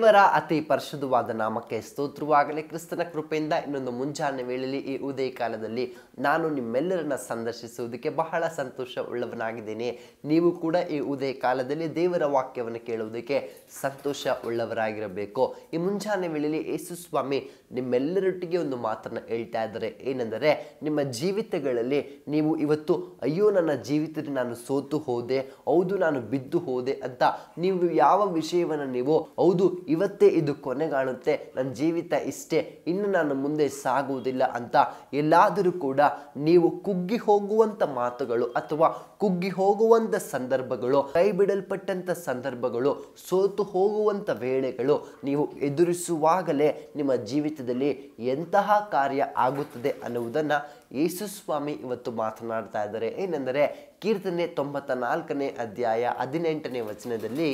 ದೇವರ ಅತಿ ಪರಿಶುದ್ಧವಾದ ನಾಮಕ್ಕೆ ಸ್ತೋತ್ರವಾಗಲಿ. ಕ್ರಿಸ್ತನ ಕೃಪೆಯಿಂದ ಇನ್ನೊಂದು ಮುಂಜಾನೆ ವೇಳೆಯಲ್ಲಿ ಈ ಉದಯ ಕಾಲದಲ್ಲಿ ನಾನು ನಿಮ್ಮೆಲ್ಲರನ್ನ ಸಂದರ್ಶಿಸುವುದಕ್ಕೆ ಬಹಳ ಸಂತೋಷ ಉಳ್ಳವನಾಗಿದ್ದೇನೆ. ನೀವು ಕೂಡ ಈ ಉದಯ ಕಾಲದಲ್ಲಿ ದೇವರ ವಾಕ್ಯವನ್ನು ಕೇಳುವುದಕ್ಕೆ ಸಂತೋಷ ಉಳ್ಳವರಾಗಿರಬೇಕು. ಈ ಮುಂಜಾನೆ ವೇಳೆಯಲ್ಲಿ ಯೇಸು ಸ್ವಾಮಿ ನಿಮ್ಮೆಲ್ಲರೊಟ್ಟಿಗೆ ಒಂದು ಮಾತನ್ನು ಹೇಳ್ತಾ ಇದ್ದಾರೆ. ಏನೆಂದರೆ, ನಿಮ್ಮ ಜೀವಿತಗಳಲ್ಲಿ ನೀವು ಇವತ್ತು ಅಯ್ಯೋ ನನ್ನ ಜೀವಿತದಲ್ಲಿ ನಾನು ಸೋತು ಹೋದೆ, ಹೌದು ನಾನು ಬಿದ್ದು ಹೋದೆ ಅಂತ ನೀವು ಯಾವ ವಿಷಯವನ್ನು ನೀವು ಹೌದು ಇವತ್ತೇ ಇದು ಕೊನೆಗಾಣುತ್ತೆ, ನನ್ನ ಜೀವಿತ ಇಷ್ಟೇ, ಇನ್ನು ನಾನು ಮುಂದೆ ಸಾಗುವುದಿಲ್ಲ ಅಂತ ಎಲ್ಲಾದರೂ ಕೂಡ ನೀವು ಕುಗ್ಗಿ ಹೋಗುವಂತ ಮಾತುಗಳು ಅಥವಾ ಕುಗ್ಗಿ ಹೋಗುವಂತ ಸಂದರ್ಭಗಳು, ಕೈ ಬಿಡಲ್ಪಟ್ಟಂತ ಸಂದರ್ಭಗಳು, ಸೋತು ಹೋಗುವಂತ ವೇಳೆಗಳು ನೀವು ಎದುರಿಸುವಾಗಲೇ ನಿಮ್ಮ ಜೀವಿತದಲ್ಲಿ ಎಂತಹ ಕಾರ್ಯ ಆಗುತ್ತದೆ ಅನ್ನುವುದನ್ನ ಯೇಸು ಸ್ವಾಮಿ ಇವತ್ತು ಮಾತನಾಡ್ತಾ ಇದ್ದಾರೆ. ಏನೆಂದರೆ, ಕೀರ್ತನೆ 94ನೇ ಅಧ್ಯಾಯ 18ನೇ ವಚನದಲ್ಲಿ,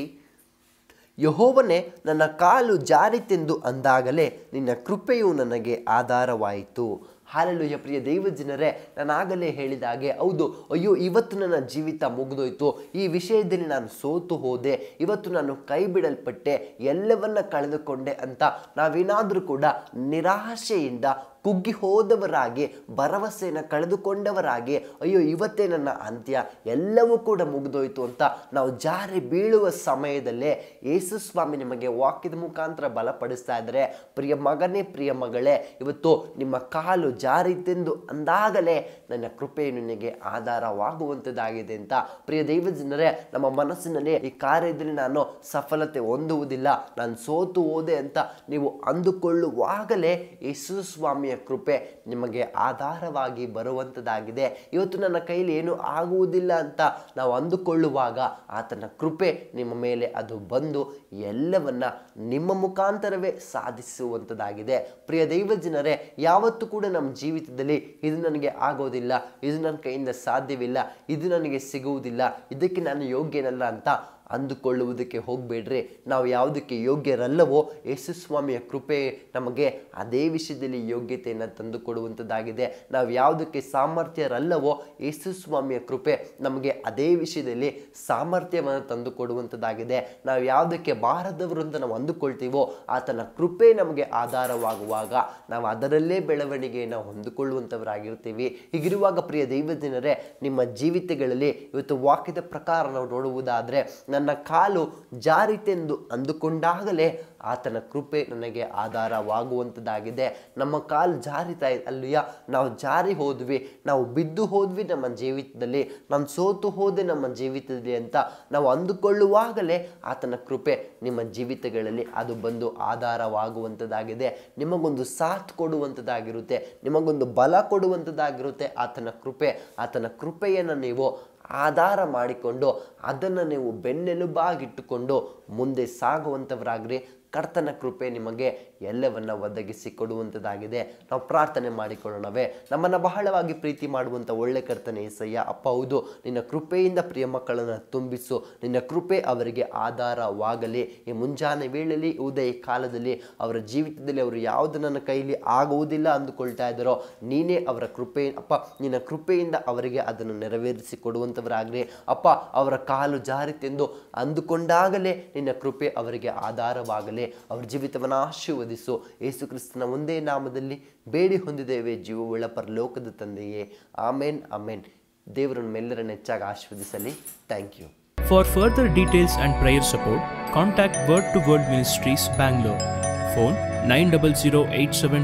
ಯೆಹೋವನೇ ನನ್ನ ಕಾಲು ಜಾರಿತೆಂದು ಅಂದಾಗಲೇ ನಿನ್ನ ಕೃಪೆಯು ನನಗೆ ಆಧಾರವಾಯಿತು. ಹಾಲೆಲೂಯ. ಪ್ರಿಯ ದೈವಜನರೇ, ನಾನಾಗಲೇ ಹೇಳಿದ ಹಾಗೆ ಹೌದು, ಅಯ್ಯೋ ಇವತ್ತು ನನ್ನ ಜೀವಿತ ಮುಗಿದೋಯ್ತು, ಈ ವಿಷಯದಲ್ಲಿ ನಾನು ಸೋತು ಹೋದೆ, ಇವತ್ತು ನಾನು ಕೈ ಬಿಡಲ್ಪಟ್ಟೆ, ಎಲ್ಲವನ್ನ ಕಳೆದುಕೊಂಡೆ ಅಂತ ನಾವೇನಾದರೂ ಕೂಡ ನಿರಾಶೆಯಿಂದ ಕುಗ್ಗಿ ಹೋದವರಾಗಿ, ಭರವಸೆಯನ್ನು ಕಳೆದುಕೊಂಡವರಾಗಿ, ಅಯ್ಯೋ ಇವತ್ತೇ ನನ್ನ ಅಂತ್ಯ, ಎಲ್ಲವೂ ಕೂಡ ಮುಗಿದೋಯ್ತು ಅಂತ ನಾವು ಜಾರಿ ಬೀಳುವ ಸಮಯದಲ್ಲೇ ಯೇಸು ಸ್ವಾಮಿ ನಿಮಗೆ ವಾಕ್ಯದ ಮುಖಾಂತರ ಬಲಪಡಿಸ್ತಾ ಇದ್ದಾರೆ. ಪ್ರಿಯ ಮಗನೇ, ಪ್ರಿಯ ಮಗಳೇ, ಇವತ್ತು ನಿಮ್ಮ ಕಾಲು ಜಾರಿತೆಂದು ಅಂದಾಗಲೇ ನನ್ನ ಕೃಪೆ ನಿನಗೆ ಆಧಾರವಾಗುವಂಥದ್ದಾಗಿದೆ ಅಂತ. ಪ್ರಿಯ ದೈವಜನರೇ, ನಮ್ಮ ಮನಸ್ಸಿನಲ್ಲಿ ಈ ಕಾರ್ಯದಲ್ಲಿ ನಾನು ಸಫಲತೆ ಹೊಂದುವುದಿಲ್ಲ, ನಾನು ಸೋತು ಹೋದೆ ಅಂತ ನೀವು ಅಂದುಕೊಳ್ಳುವಾಗಲೇ ಯೇಸು ಸ್ವಾಮಿಯ ಕೃಪೆ ನಿಮಗೆ ಆಧಾರವಾಗಿ ಬರುವಂಥದ್ದಾಗಿದೆ. ಇವತ್ತು ನನ್ನ ಕೈಲಿ ಏನು ಆಗುವುದಿಲ್ಲ ಅಂತ ನಾವು ಅಂದುಕೊಳ್ಳುವಾಗ ಆತನ ಕೃಪೆ ನಿಮ್ಮ ಮೇಲೆ ಅದು ಬಂದು ಎಲ್ಲವನ್ನ ನಿಮ್ಮ ಮುಖಾಂತರವೇ ಸಾಧಿಸುವಂಥದ್ದಾಗಿದೆ. ಪ್ರಿಯ ದೈವಜನರೇ, ಯಾವತ್ತೂ ಕೂಡ ನಮ್ಮ ಜೀವಿತದಲ್ಲಿ ಇದು ನನಗೆ ಆಗೋದಿಲ್ಲ, ಇದು ನನ್ನ ಕೈಯಿಂದ ಸಾಧ್ಯವಿಲ್ಲ, ಇದು ನನಗೆ ಸಿಗುವುದಿಲ್ಲ, ಇದಕ್ಕೆ ನಾನು ಯೋಗ್ಯನಲ್ಲ ಅಂತ ಅಂದುಕೊಳ್ಳುವುದಕ್ಕೆ ಹೋಗಬೇಡ್ರಿ. ನಾವು ಯಾವುದಕ್ಕೆ ಯೋಗ್ಯರಲ್ಲವೋ ಯೇಸು ಸ್ವಾಮಿಯ ಕೃಪೆ ನಮಗೆ ಅದೇ ವಿಷಯದಲ್ಲಿ ಯೋಗ್ಯತೆಯನ್ನು ತಂದುಕೊಡುವಂಥದ್ದಾಗಿದೆ. ನಾವು ಯಾವುದಕ್ಕೆ ಸಾಮರ್ಥ್ಯರಲ್ಲವೋ ಯೇಸು ಸ್ವಾಮಿಯ ಕೃಪೆ ನಮಗೆ ಅದೇ ವಿಷಯದಲ್ಲಿ ಸಾಮರ್ಥ್ಯವನ್ನು ತಂದುಕೊಡುವಂಥದ್ದಾಗಿದೆ. ನಾವು ಯಾವುದಕ್ಕೆ ಬಾರದವರು ಅಂತ ನಾವು ಅಂದುಕೊಳ್ತೀವೋ ಆತನ ಕೃಪೆ ನಮಗೆ ಆಧಾರವಾಗುವಾಗ ನಾವು ಅದರಲ್ಲೇ ಬೆಳವಣಿಗೆಯನ್ನು ಹೊಂದಿಕೊಳ್ಳುವಂಥವರಾಗಿರ್ತೀವಿ. ಹೀಗಿರುವಾಗ ಪ್ರಿಯ ದೈವಜನರೇ, ನಿಮ್ಮ ಜೀವಿತಗಳಲ್ಲಿ ಇವತ್ತು ವಾಕ್ಯದ ಪ್ರಕಾರ ನಾವು ನೋಡುವುದಾದರೆ, ನನ್ನ ಕಾಲು ಜಾರಿತೆಂದು ಅಂದುಕೊಂಡಾಗಲೇ ಆತನ ಕೃಪೆ ನನಗೆ ಆಧಾರವಾಗುವಂಥದ್ದಾಗಿದೆ. ನಮ್ಮ ಕಾಲು ಜಾರಿತಾ ಅಲ್ಲಯ್ಯ, ನಾವು ಜಾರಿ ಹೋದ್ವಿ, ನಾವು ಬಿದ್ದು ಹೋದ್ವಿ ನಮ್ಮ ಜೀವಿತದಲ್ಲಿ, ನಾನು ಸೋತು ಹೋದೆ ನಮ್ಮ ಜೀವಿತದಲ್ಲಿ ಅಂತ ನಾವು ಅಂದುಕೊಳ್ಳುವಾಗಲೇ ಆತನ ಕೃಪೆ ನಿಮ್ಮ ಜೀವಿತಗಳಲ್ಲಿ ಅದು ಬಂದು ಆಧಾರವಾಗುವಂಥದ್ದಾಗಿದೆ. ನಿಮಗೊಂದು ಸಾಥ್ ಕೊಡುವಂಥದ್ದಾಗಿರುತ್ತೆ, ನಿಮಗೊಂದು ಬಲ ಕೊಡುವಂಥದ್ದಾಗಿರುತ್ತೆ ಆತನ ಕೃಪೆ. ಆತನ ಕೃಪೆಯನ್ನು ನೀವು ಆಧಾರ ಮಾಡಿಕೊಂಡು ಅದನ್ನು ನೀವು ಬೆನ್ನೆಲುಬಾಗಿಟ್ಟುಕೊಂಡು ಮುಂದೆ ಸಾಗುವಂಥವರಾಗ್ರಿ. ಕರ್ತನ ಕೃಪೆ ನಿಮಗೆ ಎಲ್ಲವನ್ನ ಒದಗಿಸಿ ಕೊಡುವಂಥದ್ದಾಗಿದೆ. ನಾವು ಪ್ರಾರ್ಥನೆ ಮಾಡಿಕೊಳ್ಳೋಣವೇ. ನಮ್ಮನ್ನು ಬಹಳವಾಗಿ ಪ್ರೀತಿ ಮಾಡುವಂಥ ಒಳ್ಳೆ ಕರ್ತನೆ యేసయ్య, ಅಪ್ಪ ಹೌದು, ನಿನ್ನ ಕೃಪೆಯಿಂದ ಪ್ರಿಯ ಮಕ್ಕಳನ್ನು ತುಂಬಿಸು, ನಿನ್ನ ಕೃಪೆ ಅವರಿಗೆ ಆಧಾರವಾಗಲಿ. ಈ ಮುಂಜಾನೆ ವೇಳೆಯಲ್ಲಿ ಉದಯ ಕಾಲದಲ್ಲಿ ಅವರ ಜೀವಿತದಲ್ಲಿ ಅವರು ಯಾವುದು ನನ್ನ ಕೈಲಿ ಆಗುವುದಿಲ್ಲ ಅಂದುಕೊಳ್ತಾ ಇದ್ದಾರೋ ನೀನೇ ಅವರ ಕೃಪೆ ಅಪ್ಪ, ನಿನ್ನ ಕೃಪೆಯಿಂದ ಅವರಿಗೆ ಅದನ್ನು ನೆರವೇರಿಸಿ ಕೊಡುವಂಥವರಾಗಲಿ. ಅಪ್ಪ, ಅವರ ಕಾಲು ಜಾರಿತೆಂದು ಅಂದುಕೊಂಡಾಗಲೇ ನಿನ್ನ ಕೃಪೆ ಅವರಿಗೆ ಆಧಾರವಾಗಲಿ. ಅವರ ಜೀವಿತವನ್ನು ಆಶೀರ್ವದಿಸು. ಯೇಸು ಕ್ರಿಸ್ತನ ಒಂದೇ ನಾಮದಲ್ಲಿ ಬೇಡಿ ಹೊಂದಿದ್ದೇವೆ ಜೀವವುಳ್ಳ ಪರಲೋಕದ ತಂದೆಯೇ, ಆಮೇನ್ ಆಮೇನ್. ದೇವರು ನಮ್ಮೆಲ್ಲರನ್ನು ಹೆಚ್ಚಾಗಿ ಆಶೀರ್ವದಿಸಲಿ. Thank you. For further details and prayer support, contact Word to Word Ministries, Bangalore. Phone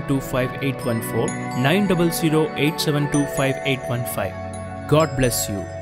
9008725 814, 9008725 815. God bless you.